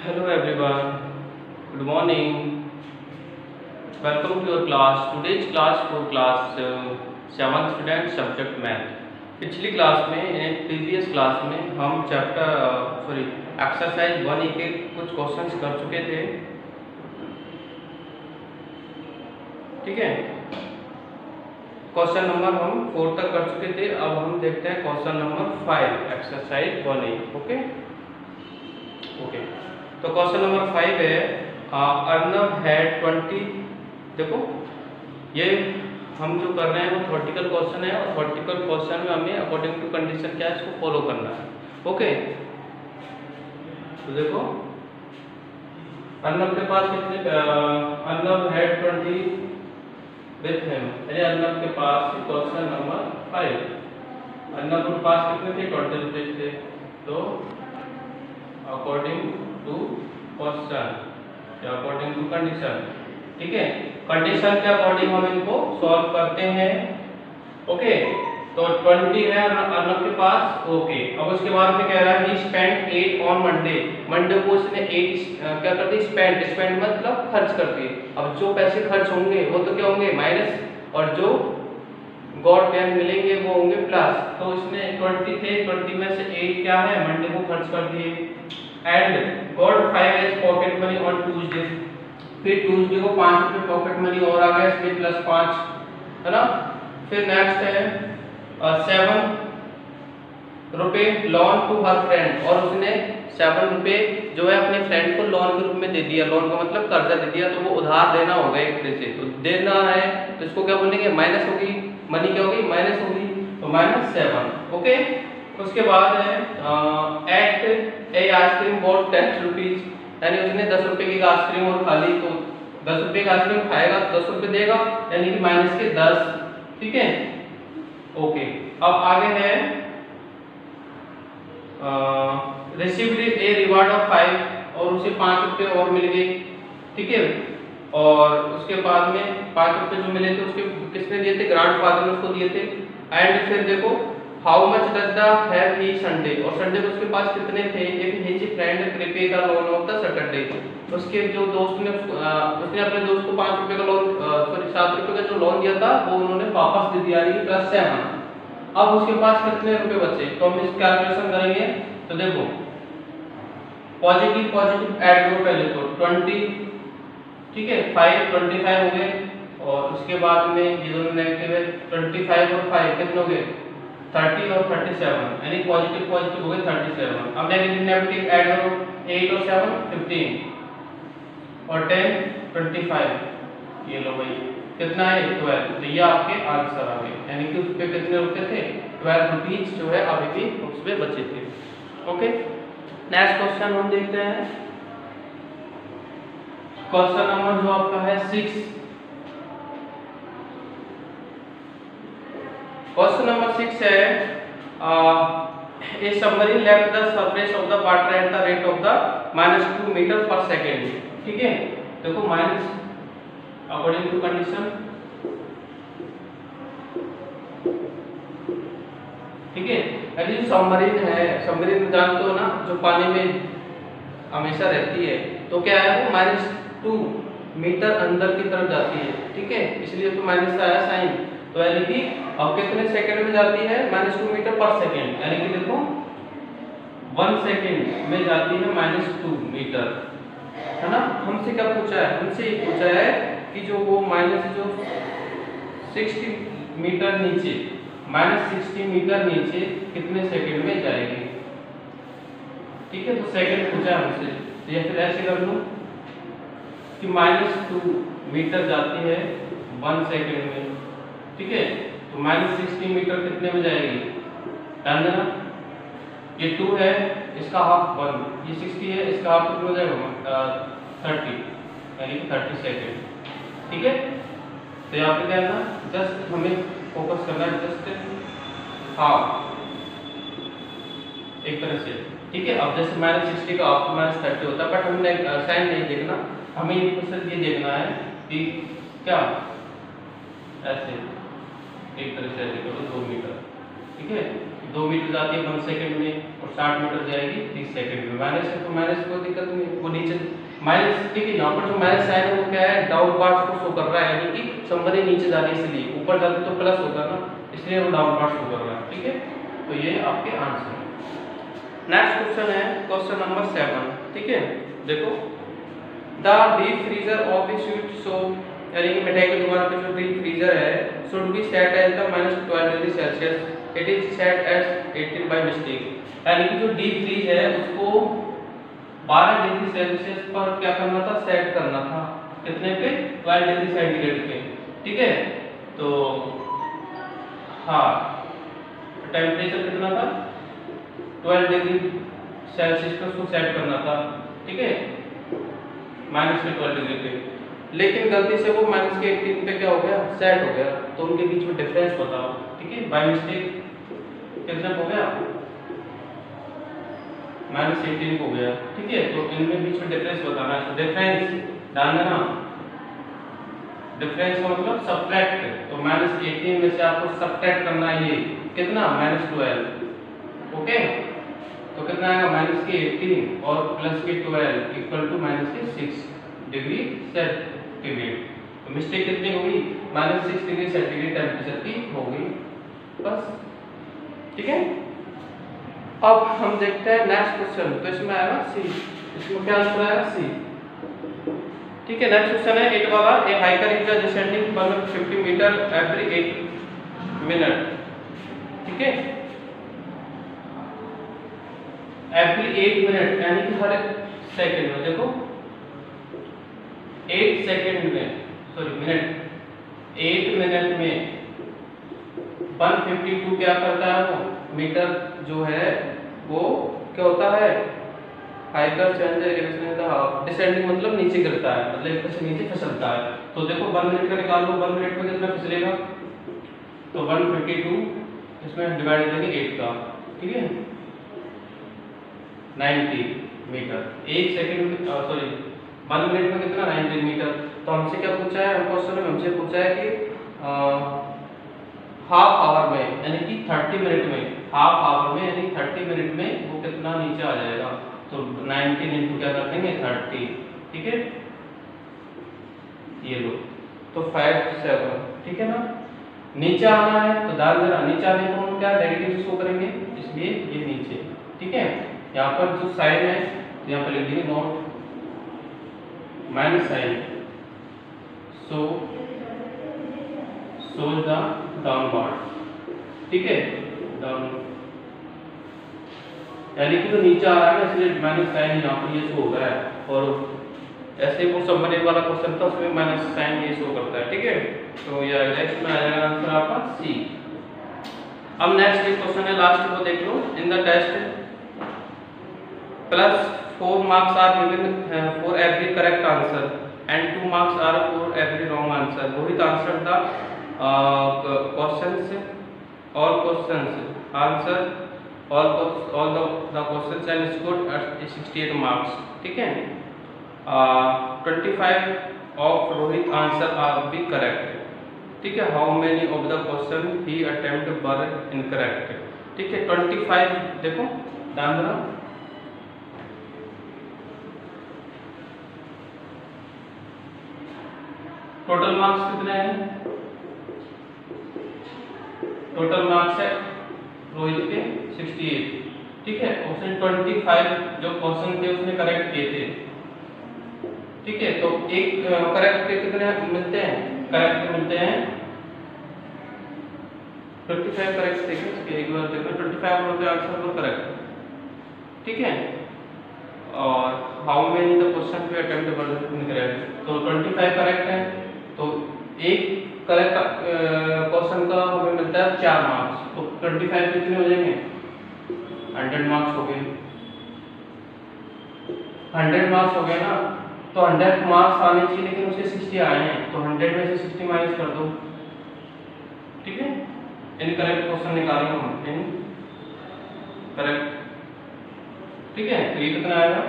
Hello everyone, good morning. Welcome to your class. Today's class for class 7th student subject math. पिछली class में previous class में हम exercise 1A के कुछ questions कर चुके थे। ठीक है, क्वेश्चन नंबर हम 4 तक कर चुके थे। अब हम देखते हैं question number 5 exercise 1A। Okay, तो क्वेश्चन नंबर 5 है अर्नब हैड 20। देखो ये हम जो कर रहे हैं वो थ्योरेटिकल क्वेश्चन है और थ्योरेटिकल क्वेश्चन में हमें अकॉर्डिंग टू कंडीशन क्या है इसको फॉलो करना है। ओके, तो देखो अर्नब के पास कितने अर्नब हैड 20 विथ हिम, यानी अर्नब के पास क्वेश्चन नंबर 5 अर्नब के पास कितने थे 20 रुपीज थे। तो अकॉर्डिंग टू क्वेश्चन या अकॉर्डिंग टू कंडीशन, ठीक है, कंडीशन के अकॉर्डिंग हम इनको सॉल्व करते हैं। ओके, तो 20 है अर्नब के पास। ओके, अब उसके बाद में कह रहा है ही स्पेंड 8 ऑन मंडे। मंडे को उसने 8 क्या कर दी स्पेंड मतलब खर्च कर दिए। अब जो पैसे खर्च होंगे वो तो क्या होंगे माइनस, और जो गॉट पेन मिलेंगे वो होंगे प्लस। तो इसने 20 थे, 20 में से 8 क्या है मंडे को खर्च कर दिए। And got 5 as pocket money on Tuesday. फिर ट्यूसडे को 5 रुपए पॉकेट मनी और आ गया इसमें प्लस 5, है ना। फिर नेक्स्ट है 7 रुपए लोन टू हर फ्रेंड, और उसने 7 रुपए जो है अपने फ्रेंड को लोन के रूप में दे दिया। लोन का मतलब कर्जा दे दिया, तो वो उधार देना होगा एक तरह से। तो देना है तो इसको क्या बोलेंगे माइनस होगी, मनी क्या होगी माइनस होगी, तो -7। ओके, उसके बाद है ate a ice cream bought 10 rupees, यानी उसने 10 रुपए की आइसक्रीम और खा ली। तो 10 रुपए की आइसक्रीम खाएगा तो 10 रुपए देगा, यानी कि माइनस के 10। ठीक है, ओके। अब आगे है रिसीव्ड ए रिवार्ड ऑफ 5, और उसे 5 रुपए और मिल गए। ठीक है, और उसके बाद में 5 रुपए जो मिले थे उसके किसने दिए थे ग्रैंडफादर ने उसको दिए थे। एंड फिर देखो how much does the have he Sunday, और संडे को उसके पास कितने थे। If his friend prepay the loan of the Saturday, उसके जो दोस्त ने उसने अपने दोस्त को 5 रुपए का लोन 7 रुपए का जो लोन दिया था वो उन्होंने वापस दे दिया, यानी +7। अब उसके पास कितने रुपए बचे, तो हम इस कैलकुलेशन करेंगे। तो देखो पॉजिटिव ऐड करो पहले तो 20, ठीक है 5 25 हो गए, और उसके बाद में ये दोनों नेगेटिव है 25 और 5 कितने हो गए 30 और 37, यानी पॉजिटिव हो गए 37। अब नेगेटिव ऐड करो 8 और 7 15 और 10 25, ये लो भाई कितना है 12। तो ये आपके आंसर आ गए, यानी कि उस पे कितने रुपए थे 12 रुपीज जो है अभी भी उस पे बचे थे। ओके, नेक्स्ट क्वेश्चन हम देखते हैं। क्वेश्चन नंबर जो आपका है 6। क्वेश्चन नंबर 6 है a submarine left the surface of the water at the rate of the -2 metre per second. ठीक है, देखो माइनस अकॉर्डिंग टू कंडीशन, ठीक है, यदि सबमरीन है, सबमरीन जानते हो ना जो पानी में हमेशा रहती है, तो क्या है वो -2 मीटर अंदर की तरफ जाती है। ठीक है, इसलिए तो माइनस आया साइन। तो यानी कि अब कितने सेकंड में जाती है -2 मीटर पर सेकंड, यानी कि देखो 1 सेकंड में जाती है -2 मीटर, है ना। हमसे क्या पूछा है, हमसे ये पूछा है कि जो वो -60 मीटर नीचे -60 मीटर नीचे कितने सेकंड में जाएगी। ठीक है, तो सेकंड पूछा है हमसे, तो या फिर ऐसे कर लो कि -2 मीटर जाती है 1 सेकंड में। ठीक है, तो -60 मीटर कितने में जाएगी, ध्यान देना ये 2 है इसका हाफ 1, ये 60 है इसका हाफ कितना हो जाएगा 30, यानी 30 सेकंड। ठीक है, तो यहाँ पे क्या है ना जस्ट हमें फोकस करना है, जस्ट हाफ एक तरह से। ठीक है, अब जैसे -60 का हाफ -30 होता है, बट हमने साइन नहीं देखना, हमें सिर्फ ये देखना है कि क्या ऐसे एक तरह से ऐसे करो 2 मीटर। ठीक है, 2 मीटर जाती है 1 सेकंड में और 60 मीटर जाएगी 30 सेकंड में। माइनस है तो माइनस कोई दिक्कत नहीं, वो नीचे माइनस, ठीक है। यहाँ पर जो माइनस साइन है वो क्या है, डाउन पार्ट को शो कर रहा है, यानी कि समरी नीचे जा रही है, इसलिए ऊपर जाते तो प्लस होता ना, इसलिए वो डाउन पार्ट शो कर रहा है, ठीक है। तो ये आपके आंसर है। नेक्स्ट क्वेश्चन है क्वेश्चन नंबर 7, ठीक है। देखो, the deep freezer of the sweet shop, यानी कि मिठाई की दुकान पे जो डीप फ्रीजर है, should be set at the -12 degree Celsius, it is set at 18 by mistake. यानी कि जो डीप फ्रीज है उसको 12 डिग्री सेल्सियस पर क्या करना था, सेट करना था, कितने पे, 12 डिग्री सेंटीग्रेड पे, ठीक है। तो हाँ, टेम्परेचर कितना था, 12 डिग्री सेल्सियस पे उसको सेट करना था, ठीक है, -12 डिग्री पे। लेकिन गलती से वो -18 पे क्या हो गया, सेट हो गया। तो उनके बीच में डिफरेंस बताओ, ठीक है। बाय मिस्टेक कितना हो गया, -18 हो गया, ठीक है। तो इनमें बीच में डिफरेंस बताना है, तो डिफरेंस डालना ना, डिफरेंस का मतलब सब्ट्रैक्ट, तो -18 में से आपको सब्ट्रैक्ट करना है, ये कितना, -12, ओके। तो कितना आएगा, -18 और +12 इक्वल टू -6 डिग्री सेंटीग्रेड। तो मिस्टेक कितनी होगी, -6 डिग्री सेंटीग्रेड टेम्परेचर की होगी, बस, ठीक है। अब हम देखते हैं नेक्स्ट क्वेश्चन, तो इसमें आएगा सी, इसमें क्या आंसर आएगा, सी, ठीक है। नेक्स्ट क्वेश्चन है 8 वाला, a hiker is descending 150 metre every 8 minute, ठीक है। एवरी 8 मिनट यानी कि हर सेकंड में, देखो 8 सेकंड में, सॉरी मिनट, 8 मिनट में 152 क्या करता है, वो मीटर जो है वो क्या होता है, hiker change direction in the half, descending मतलब नीचे गिरता है, मतलब एक से नीचे फिसलता है। तो देखो 1 मिनट का निकाल लो, 1 मिनट में कितना फिसलेगा, तो 152 इसमें डिवाइड करेंगे 8 का, ठीक है, 90 मीटर। 1 सेकंड में, सॉरी 1 मिनट में कितना, 90 मीटर। तो हमसे क्या पूछा है, क्वेश्चन में हमसे पूछा है कि हाफ आवर में, यानी कि 30 मिनट में, हाफ आवर में यानी 30 मिनट में वो कितना नीचे आ जाएगा। तो 19 इंटू क्या कर देंगे, 30, ठीक है, ये लो, तो 5 7, ठीक है ना। नीचे आना है तो ध्यान देना, नीचे आने तो हम क्या नेगेटिव शो करेंगे, इसलिए ये नीचे, ठीक है। यहाँ पर जो साइन है यहाँ पर लिख देंगे note minus sign, so the downward, ठीक है, डाउन, यानी कि तो नीचे आ रहा है इसलिए माइनस साइन यहाँ पर ये शो हो रहा है। और ऐसे वो सबमरीन वाला क्वेश्चन था, उसमें माइनस साइन ये शो करता है, ठीक है। तो ये नेक्स्ट में आ जाएगा आंसर आपका सी। अब नेक्स्ट क्वेश्चन है, लास्ट वो देख लो, in the test +4 marks are given for every correct answer and 2 marks are for every wrong answer. Rohit answered the questions, all questions, answer all the questions and scored at 68 marks, ठीक है। 25 of Rohit answer are be correct, ठीक है। How many of the question he attempt were incorrect, ठीक है। 25, देखो ध्यान देना, total marks कितने हैं, टोटल मार्क्स है रोहित के 68, ठीक है। उसने 25 जो क्वेश्चन थे उसने करेक्ट किए थे, ठीक है। तो एक करेक्ट के कितने मिलते हैं, करेक्ट मिलते हैं 25 करेक्ट, देखिए एक बार देखो 25 होते आंसर वो करेक्ट, ठीक है। और हाउ मेनी द क्वेश्चन पे अटेम्प्ट वर इनकरेक्ट, तो 25 करेक्ट है, तो एक करेक्ट क्वेश्चन का हमें मिलता है 4 मार्क्स, तो 25 कितने हो जाएंगे, 100 मार्क्स हो गए, 100 मार्क्स हो गए ना। तो 100 मार्क्स आने चाहिए लेकिन उसके 60 आए हैं, तो 100 में से 60 माइनस कर दो, ठीक है। इनकरेक्ट क्वेश्चन निकालेंगे हम, इनकरेक्ट, ठीक है। तो ये कितना आएगा,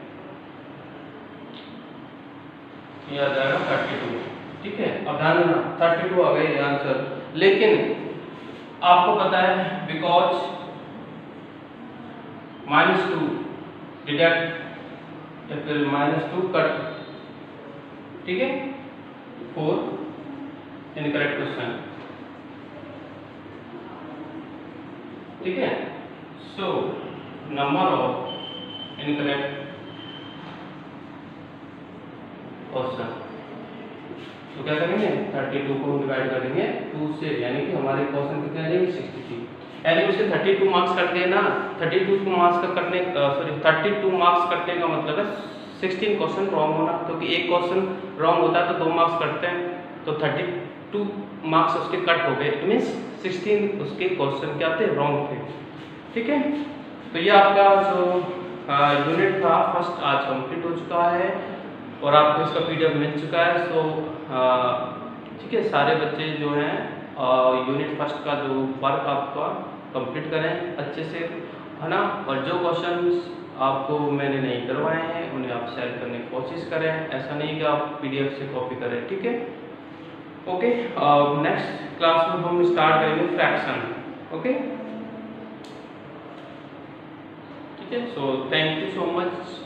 ये आ जाएगा 32, ठीक है। अब ध्यान देना 32 आ गए आंसर, लेकिन आपको पता है बिकॉज -2 डिडक्ट या फिर -2 कट, ठीक है। 4 इनकरेक्ट क्वेश्चन, ठीक है। So number of incorrect question, तो क्या करेंगे 32 को डिवाइड करेंगे 2 से, यानी कि हमारे क्वेश्चन कितने आ जाएंगे 63, यानी उसे 32 मार्क्स करते हैं ना। 32 मार्क्स का करने 32 मार्क्स कटने का मतलब है 16 क्वेश्चन रॉन्ग होना, क्योंकि एक क्वेश्चन रॉन्ग होता है तो 2 मार्क्स कटते हैं, तो 32 मार्क्स उसके कट हो गए, मीन्स 16 उसके क्वेश्चन क्या थे, रॉन्ग थे, ठीक है। तो ये आपका जो यूनिट था फर्स्ट आज कंप्लीट हो चुका है और आपको इसका PDF मिल चुका है। सो ठीक है, सारे बच्चे जो हैं यूनिट फर्स्ट का जो वर्क आपका कंप्लीट करें अच्छे से, है ना। और जो क्वेश्चंस आपको मैंने नहीं करवाए हैं उन्हें आप शेयर करने की कोशिश करें, ऐसा नहीं कि आप PDF से कॉपी करें, ठीक है। ओके, नेक्स्ट क्लास में हम स्टार्ट करेंगे फ्रैक्शन, ओके, ठीक है। So thank you so much.